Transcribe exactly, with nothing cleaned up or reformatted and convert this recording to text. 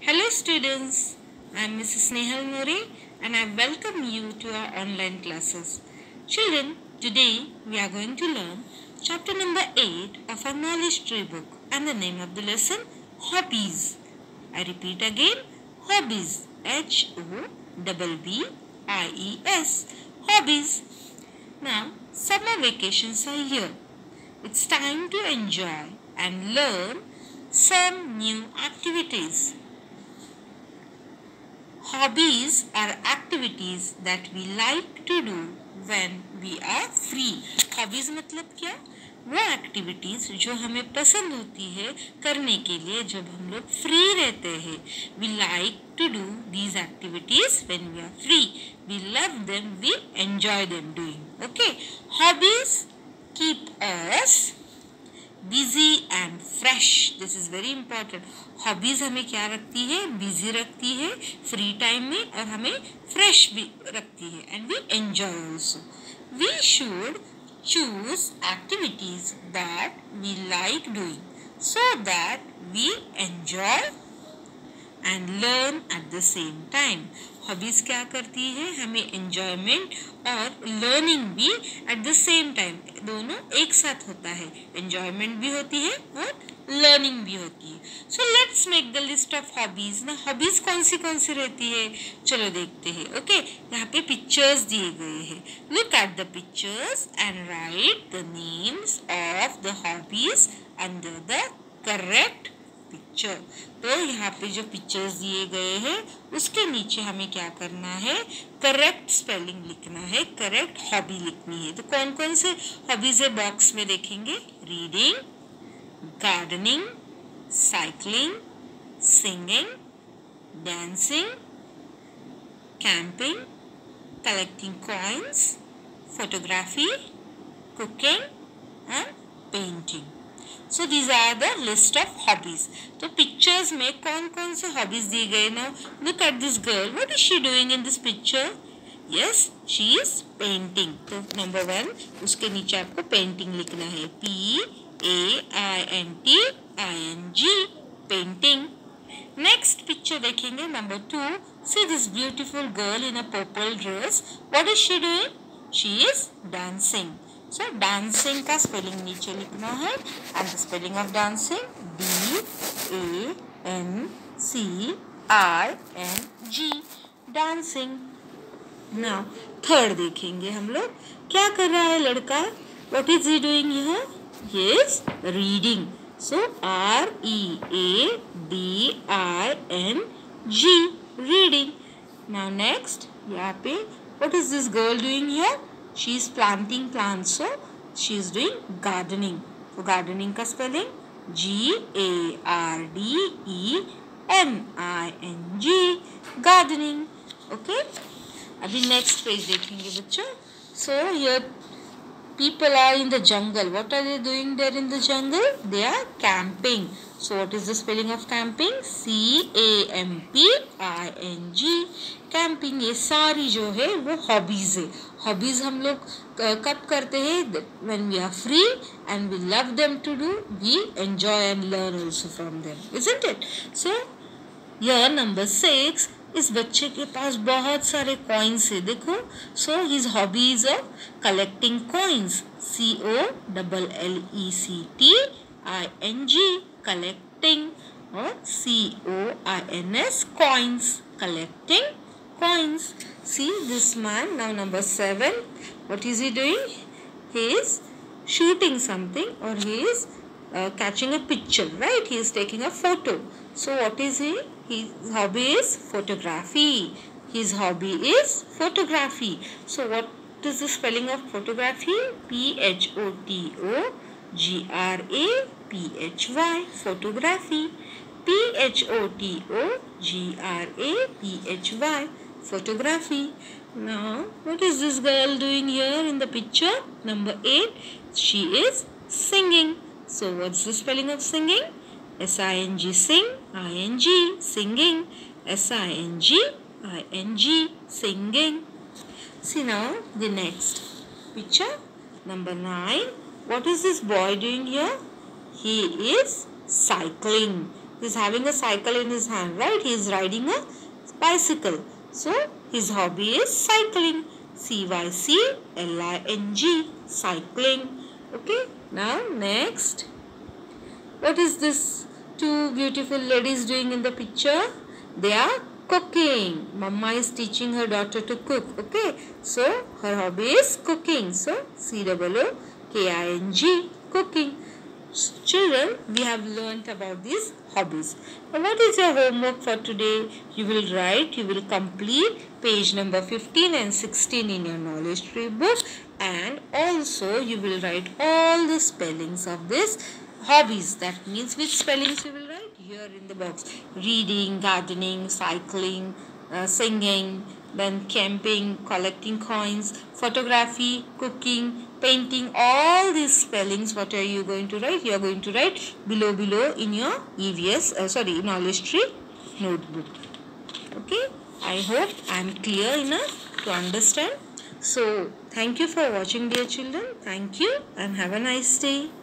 Hello students, I am Missus Nehal More and I welcome you to our online classes. Children, today we are going to learn chapter number eight of our knowledge tree book and the name of the lesson, Hobbies. I repeat again, Hobbies, H O B B I E S, Hobbies. Now, summer vacations are here. It's time to enjoy and learn some new activities. Hobbies are activities that we like to do when we are free. Hobbies मतलब क्या? वो activities जो हमें पसंद होती है करने के लिए जब हम लोग free रहते हैं. We like to do these activities when we are free. We love them. We enjoy them doing. Okay. Hobbies keep us busy and fresh. This is very important. Hobbies हमें क्या रखती है? बिजी रखती है free time में और हमें fresh भी रखती है and we enjoy also. We should choose activities that we like doing so that we enjoy and learn at the same time. Hobbies क्या करती है? हमें एंजॉयमेंट और लर्निंग भी एट द सेम टाइम, दोनों एक साथ होता है. एंजॉयमेंट भी होती है और लर्निंग भी होती है. So let's make the list of hobbies. ना हॉबीज कौन सी कौन सी रहती है, चलो देखते हैं. ओके, यहाँ पे पिक्चर्स दिए गए हैं. Look at the pictures and write the names of the hobbies under the correct picture. तो यहाँ पे जो पिक्चर्स दिए गए हैं उसके नीचे हमें क्या करना है? करेक्ट स्पेलिंग लिखना है, करेक्ट हॉबी लिखनी है. तो कौन कौन से हॉबीज है बॉक्स में देखेंगे? Reading, gardening, cycling, singing, dancing, camping, collecting coins, photography, cooking and painting. So these are the list of hobbies. तो pictures में कौन कौन से hobbies दिए गए ना? Look at this girl. What is she doing in this picture? Yes, she is painting. तो number one, उसके नीचे आपको painting लिखना है. P A I N T I N G, painting. Next picture देखेंगे number two. See this beautiful girl in a purple dress. What is she doing? She is dancing. So dancing का spelling नीचे लिखना है and the spelling of dancing D A N C I N G, dancing. Now third देखेंगे हम लोग. क्या कर रहा है लड़का? What is he doing here? He is reading. So R E A D I N G, reading. Now next यहाँ पे what is this girl doing here? She is planting plants, so she is doing gardening. So gardening का spelling G A R D E N I N G, gardening. Okay. अभी next page देखेंगे बच्चों. So here people are in the jungle. What are they doing there in the jungle? They are camping. So what is the spelling of camping? C A M P I N G, camping. ये सारी जो है वो hobbies है. hobbies हम लोग कब करते हैं? When we are free and we love them to do, we enjoy and learn also from them, isn't it? So here number six, इस बच्चे के पास बहुत सारे coins है. देखो, so his hobby is of collecting coins. C O L L E C T I N G, collecting, or C O I N S, coins, collecting coins. See this man. Now number seven, what is he doing? He is shooting something, or he is uh, catching a picture, right? He is taking a photo. So what is he? His hobby is photography. His hobby is photography. So what is the spelling of photography? P H O T O G R A P H Y, photography. P H O T O G R A P H Y, photography. Now what is this girl doing here in the picture? Number eight, she is singing. So what's the spelling of singing? S I N G, sing, I N G, singing, S I N G I N G, singing. See now the next picture, number nine. What is this boy doing here? He is cycling. He's having a cycle in his hand, right? He is riding a bicycle. So his hobby is cycling. C Y C L I N G, cycling. Okay. Now next, what is this two beautiful ladies doing in the picture? They are cooking. Mama is teaching her daughter to cook. Okay. So her hobby is cooking. So C O O K I N G, cooking. Children, we have learnt about these hobbies. Now, what is your homework for today? You will write, you will complete page number fifteen and sixteen in your knowledge tree book, and also you will write all the spellings of this hobbies. That means which spellings you will write here in the box. Reading, gardening, cycling, uh, singing, then camping, collecting coins, photography, cooking, painting. All these spellings, what are you going to write? You are going to write below below in your E V S, uh, sorry, knowledge tree notebook. Okay, I hope I am clear enough to understand. So thank you for watching, dear children. Thank you and have a nice day.